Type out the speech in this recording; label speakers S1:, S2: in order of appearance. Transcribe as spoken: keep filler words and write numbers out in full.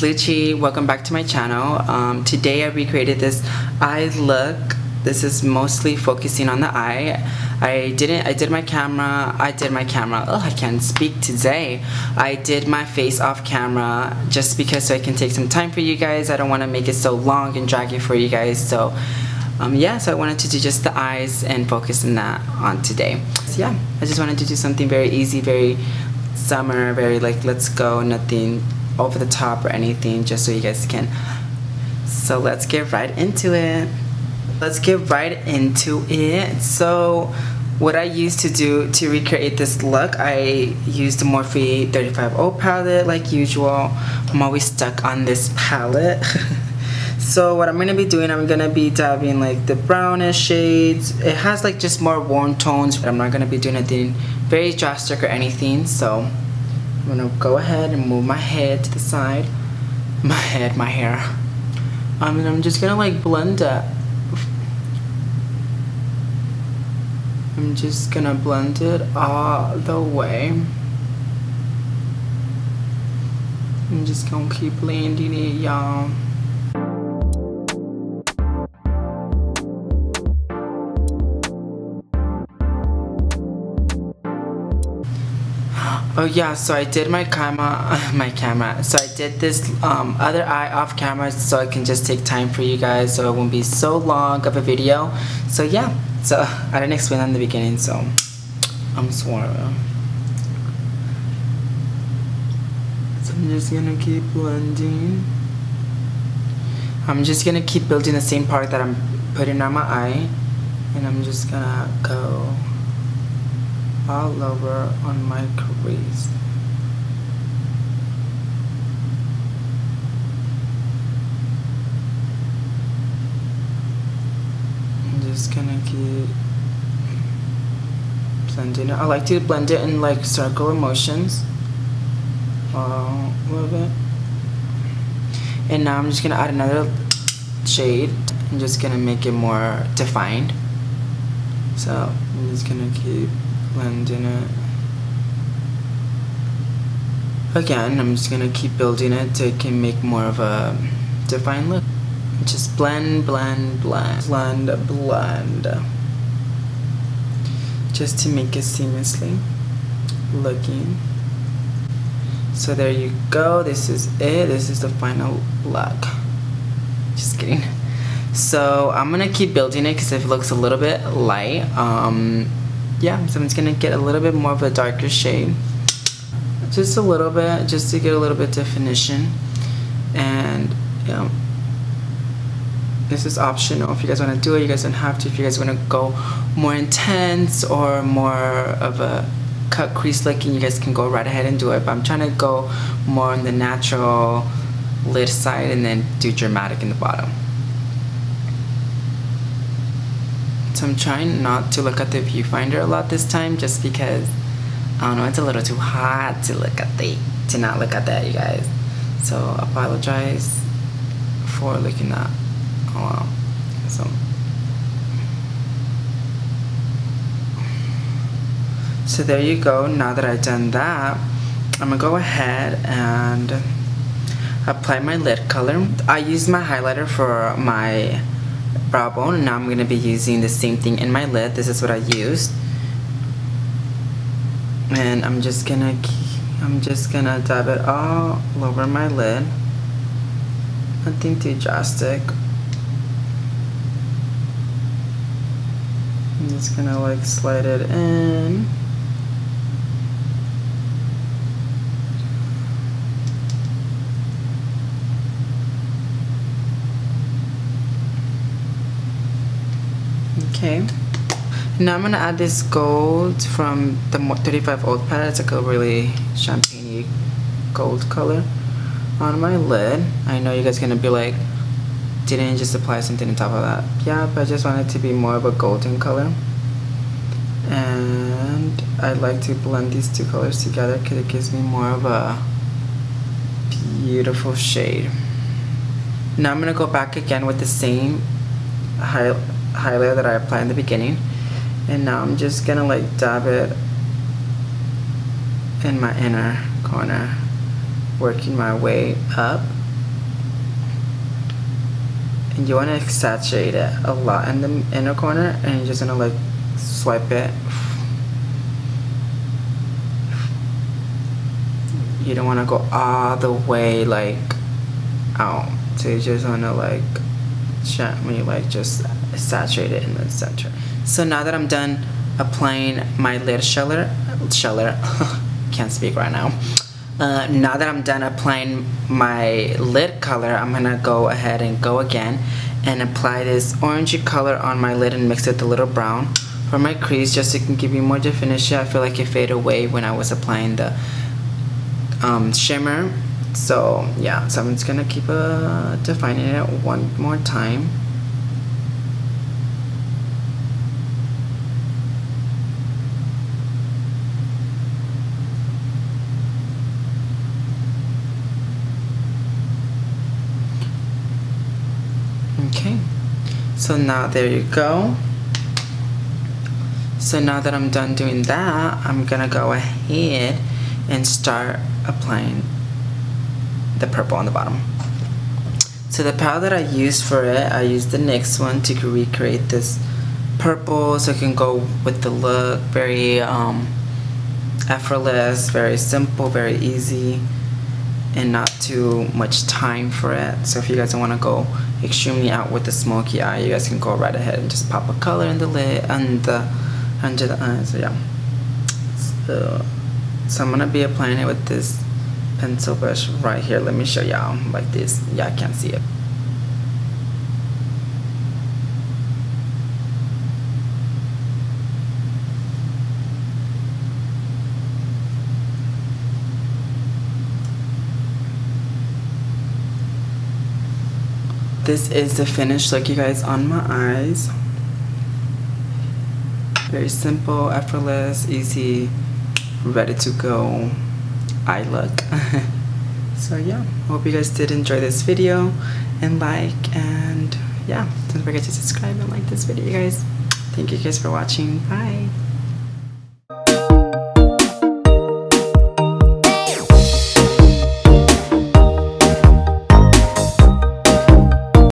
S1: Lucci. Welcome back to my channel. Um, today I recreated this eye look. This is mostly focusing on the eye. I didn't, I did my camera, I did my camera, oh I can't speak today. I did my face off camera just because so I can take some time for you guys. I don't want to make it so long and draggy for you guys. So um, yeah, so I wanted to do just the eyes and focus on that on today. So yeah, I just wanted to do something very easy, very summer, very like let's go, nothing over the top or anything, just so you guys can. So let's get right into it. Let's get right into it. So what I used to do to recreate this look, I used the Morphe thirty-five oh palette like usual. I'm always stuck on this palette. So what I'm going to be doing, I'm going to be dabbing like the brownish shades. It has like just more warm tones, but I'm not going to be doing anything very drastic or anything. So I'm going to go ahead and move my head to the side. My head, my hair. Um, and I'm just going to like blend it. I'm just gonna blend it all the way. I'm just gonna keep blending it, y'all. Oh yeah, so I did my camera, my camera. So I did this um, other eye off camera so I can just take time for you guys, so it won't be so long of a video. So yeah. So I didn't explain that in the beginning, so I'm sorry. So I'm just gonna keep blending. I'm just gonna keep building the same part that I'm putting on my eye, and I'm just gonna go all over on my crease. Just gonna keep blending it. I like to blend it in like circular motions uh, a little bit. And now I'm just gonna add another shade. I'm just gonna make it more defined. So I'm just gonna keep blending it. Again, I'm just gonna keep building it so it can make more of a defined look. Just blend, blend, blend, blend, blend. Just to make it seamlessly looking. So there you go. This is it. This is the final look. Just kidding. So I'm gonna keep building it because it looks a little bit light. Um, yeah, so I'm just gonna get a little bit more of a darker shade. Just a little bit, just to get a little bit definition. And yeah. This is optional. If you guys want to do it, you guys don't have to. If you guys want to go more intense or more of a cut crease looking, you guys can go right ahead and do it. But I'm trying to go more on the natural lid side and then do dramatic in the bottom. So I'm trying not to look at the viewfinder a lot this time, just because I don't know, it's a little too hot to look at the to not look at that, you guys. So apologize for looking at. Oh, wow. So, so there you go. Now that I've done that, I'm gonna go ahead and apply my lid color. I used my highlighter for my brow bone, and now I'm gonna be using the same thing in my lid. This is what I used, and I'm just gonna I'm just gonna dab it all over my lid. Nothing too drastic. I'm just gonna like slide it in. Okay. Now I'm gonna add this gold from the thirty-five oh palette. It's like a really champagne-y gold color on my lid. I know you guys are gonna be like, didn't just apply something on top of that. Yeah, but I just want it to be more of a golden color. And I like to blend these two colors together because it gives me more of a beautiful shade. Now I'm going to go back again with the same high, highlighter that I applied in the beginning. And now I'm just going to like dab it in my inner corner, working my way up. and you want to saturate it a lot in the inner corner, and you're just gonna like swipe it. You don't want to go all the way like out, so you just want to like gently like just saturate it in the center. So now that I'm done applying my lid sheller, sheller, can't speak right now. Uh, now that I'm done applying my lid color, I'm gonna go ahead and go again and apply this orangey color on my lid and mix it with a little brown for my crease, just so it can give you more definition. I feel like it faded away when I was applying the um, shimmer. So yeah, so I'm just gonna keep uh, defining it one more time. Okay, so now there you go. So now that I'm done doing that, I'm gonna go ahead and start applying the purple on the bottom. So the palette that I used for it, I used the NYX one to recreate this purple, so it can go with the look. Very um, effortless, very simple, very easy, and not too much time for it. So if you guys don't want to go extremely out with the smoky eye, you guys can go right ahead and just pop a color in the lid and the under the eye. So yeah, so, so I'm gonna be applying it with this pencil brush right here. Let me show y'all like this. Y'all can't see it. This is the finished look, you guys, on my eyes. Very simple, effortless, easy, ready to go eye look. So yeah, hope you guys did enjoy this video and like, and yeah, don't forget to subscribe and like this video, you guys. Thank you guys for watching. Bye.